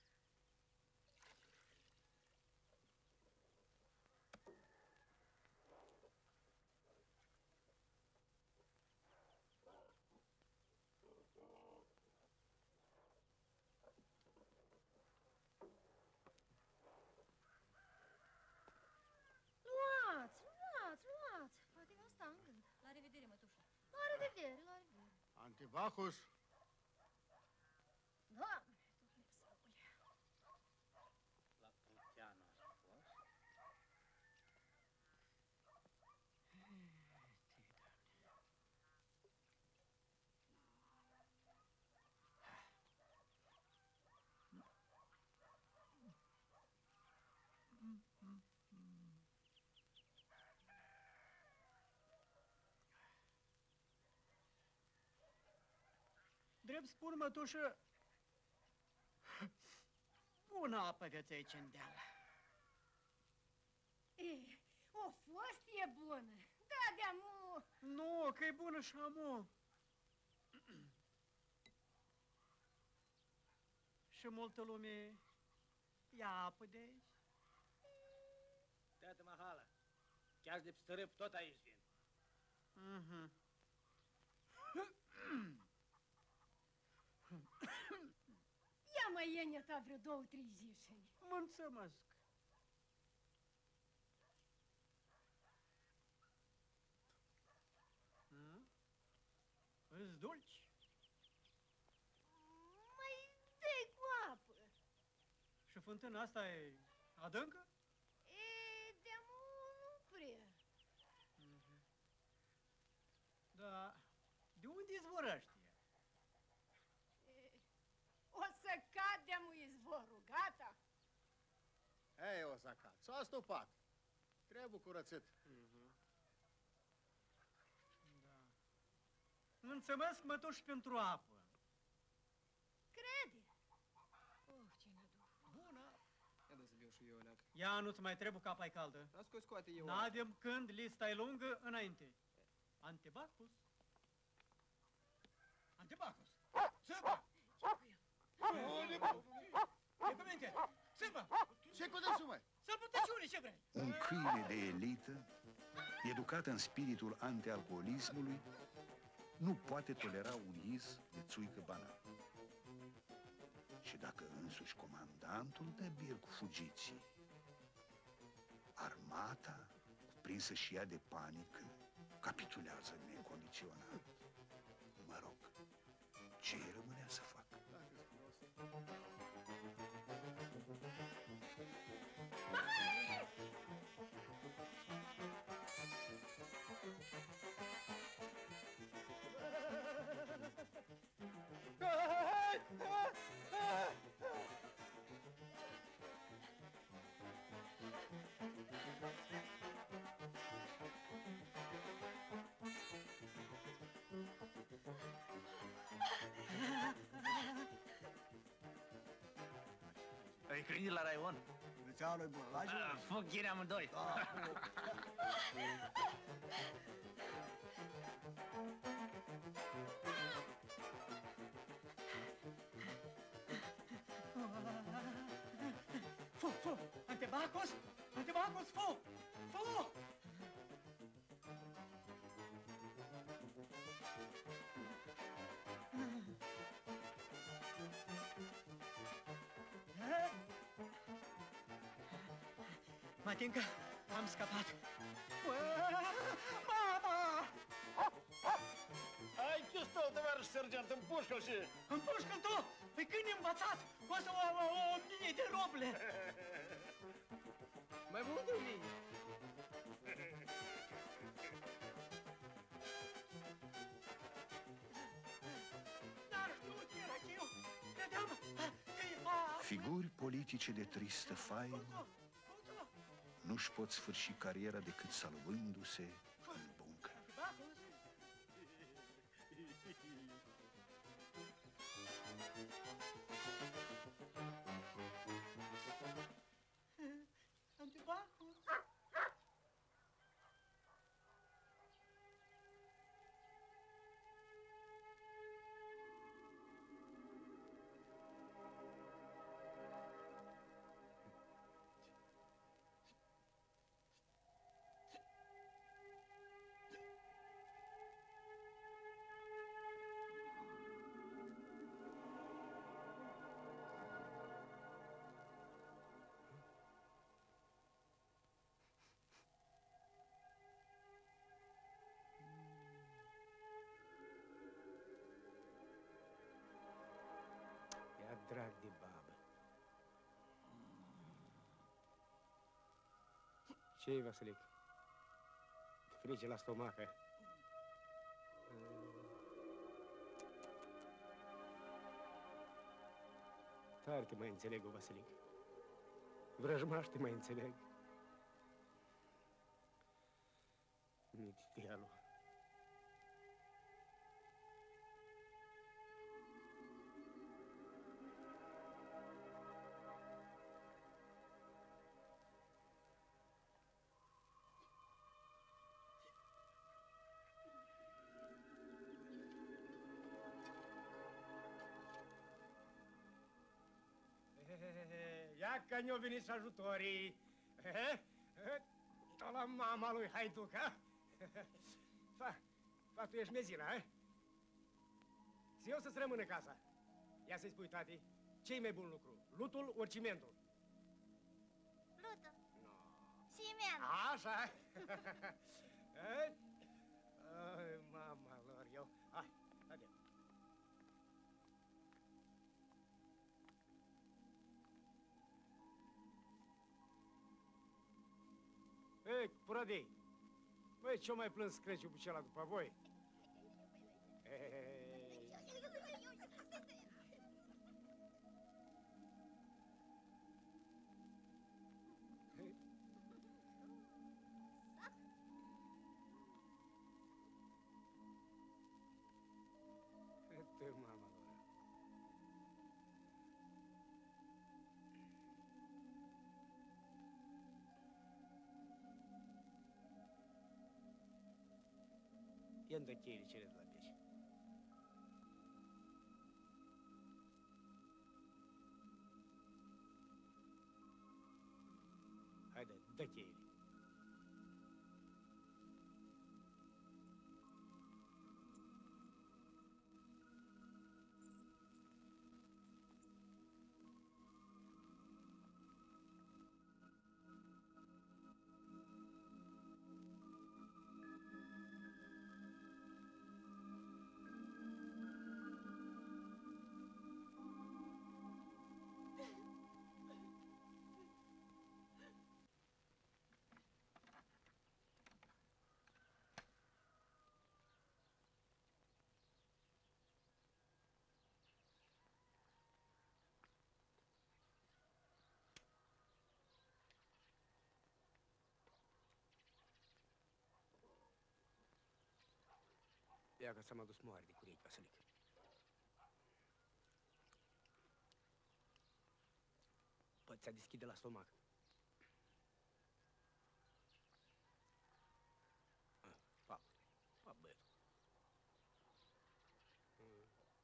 Luați, luați, luați. Poate că asta în gând. La revedere, mătușă. La revedere, la revedere. Antibacus. Doamne, Dumnezeule. La Pruteanu a fost? Drept spun, mătușă, bună apă aveți aici în deal. E, o fost e bună. Da, de-amu... Nu, că e bună și amu. Și multă lume ia apă de aici. Tată Mahala, chiar de pstărâp tot aici vin. Mhm. Ia mai iene ta vreo două, trei zișeni. Mulțumesc. Îți dulci? Mai dai cu apă. Și fântâna asta e adâncă? E, de-amu nu prea. Mhm. Da, de unde izvorăște? O să cad de-amu izvorul, gata? Ei, o să cad. S-a stupat. Trebuie curățit. Mulțumesc, mătuși, pentru apă. Crede. Oh, ce năduh. Bună. Ia dă să beau și eu o leacă. Ia, nu-ți mai trebuie capa e caldă. Las că o scoate eu. N-avem când, lista e lungă, înainte. Antibacus. Antibacus. Țăpă! Ce cu minte? Țăpă! Ce cu dânsul, măi? Să-l putăciune, ce vrei? Un câine de elită, educat în spiritul antialcoolismului, nu poate tolera un iz de țuică banal. Și dacă însuși comandantul dă bir cu fugiții, armata, cuprinsă și ea de panică, capitulează necondiționat. Mă rog, ce îi rămânea să facă? Îi câini la raion? Luciano e bun, la jos. Foc ghine amândoi. Da, Fu, fu, antibacus, antibacus, fu, fu! Matinka, am scăpat. Mama! Ai chestul, tovarăș sergent, împușcă-l și... Împușcă-l tu! Păi când e învățat? Costă o, o, o mie de roble! Mai mult de o mie. N-ar știut ce era ce eu. Credeam că e va... Figuri politice de tristă faină nu-și pot sfârși cariera decât salvându-se în buncă. Antibacus? Ia drag de babă. Ce-i, Vasilic? Frice la stomacă. Tare te mai înțeleg, o, Vasilic. Vrăjmaș te mai înțeleg. Nici dialul. că ne-au venit și ajutorii. Tot la mama lui Haiduc, ha? Fa, fa, tu ești mezina, ha? Și eu să-ți rămână casa. Ia să-i spui, tati, ce-i mai bun lucru? Lutul ori cimentul? Lutul. Cimentul. Așa. Ai, mama lor, eu... Hai, haide. Ei, Puradei, băi, ce-o mai plâns creciul bucela după voi? Te, mama lor. Ia-mi dă cheile cele de la Beci. Haide, dă cheile. Ia că s-am adus moare de curechi, Vasilic. Păi, ți-a deschide la stomac. Ah, pap, pap, băietul. Mm.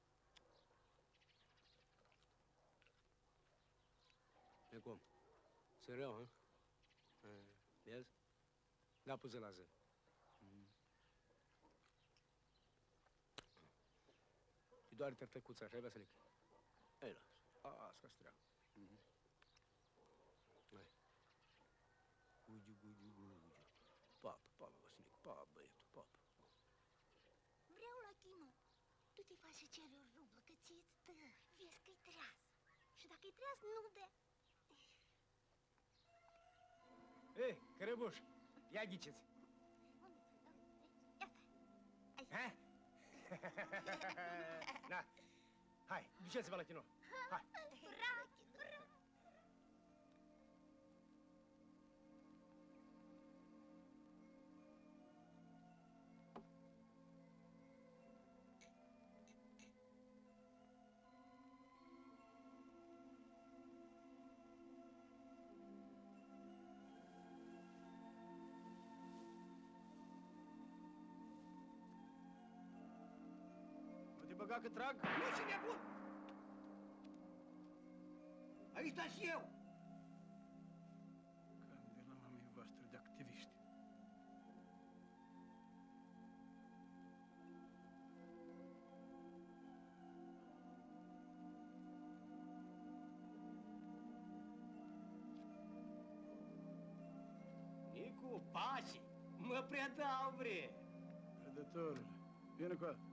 E cum? Se rău, hă? Vezi? Da, puse la zi. Mm. Doar tărtăcuța, așa, Vasilic? Ei, lasă. Asta-s treaba. Mhm. Hai. Gugiu, gugiu, gugiu. Pap, pap, Vasilic, pap, băietul, pap. Vreau la chino. Tu te faci și cere o rublă, că ție-ți dă. Vezi că-i treaz. Și dacă-i treaz, nu dă. Ei, Cărăbuș, ia ghiceți. Ha? Da. Hai, duceți-vă la chino. Hai. Băga că trag? Nu și nebun! Aici sta și eu! Candela mamei voastre de activiști. Nicu, pace! Mă predau, bre! Predătorule, vină cu asta.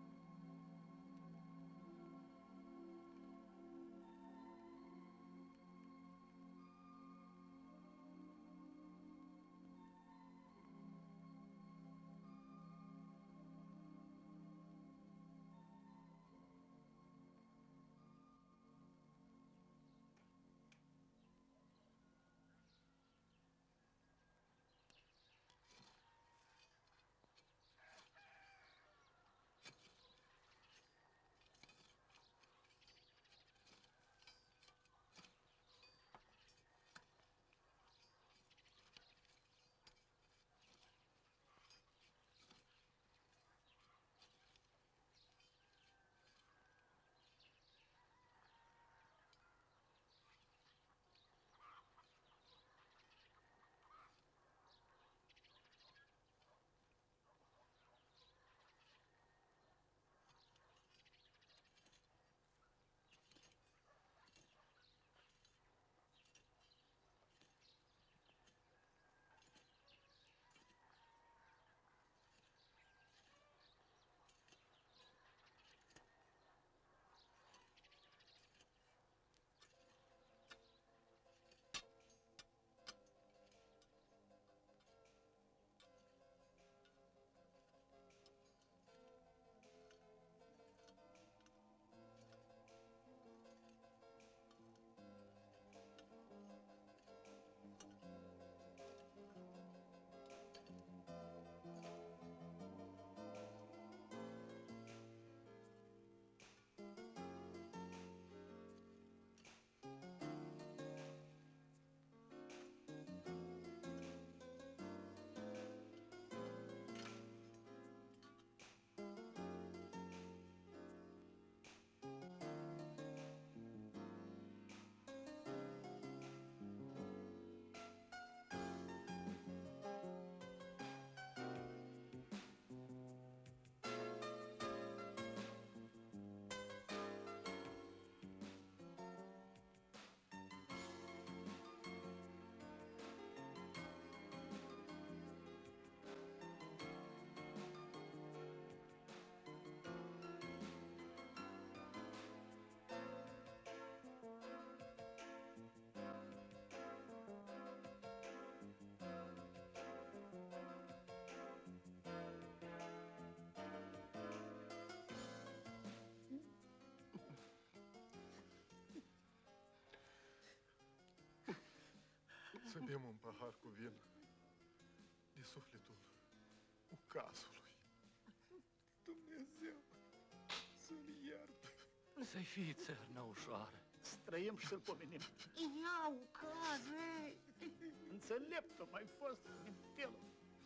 bem um pahar cu vin de sufletul ucazului. Dumnezeu să-l ierte. Să-i fie țărnă ușoară. Să trăim și să-l pomenim. Ia ucaz, ei! Înțeleptul mai fost din telul.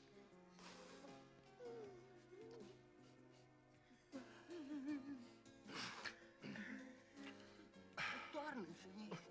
Toarnă-se!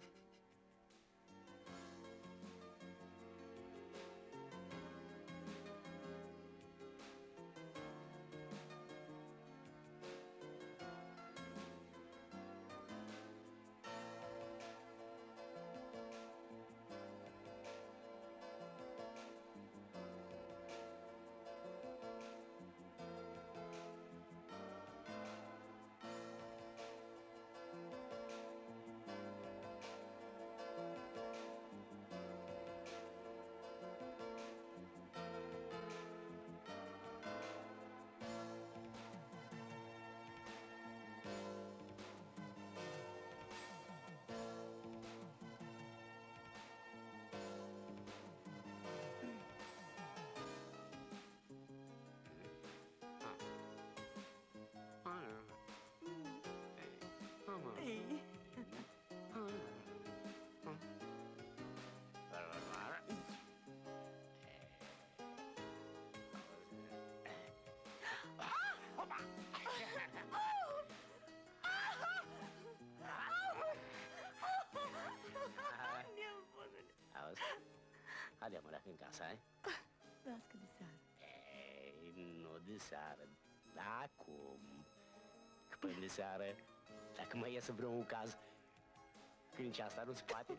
Haide, mă, în casa, ai? Lasă de seară. Ei, nu de seară, da, acum. Că până de seară, dacă mai iese vreun caz, că nici asta nu-ți poate.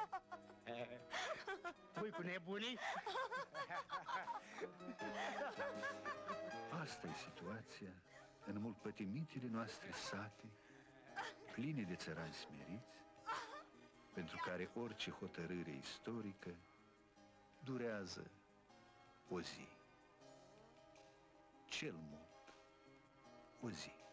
Pui cu nebunii? Asta e situația în mult pătimitele noastre sate, pline de țărani smeriți, pentru care orice hotărâre istorică durează o zi, cel mult o zi.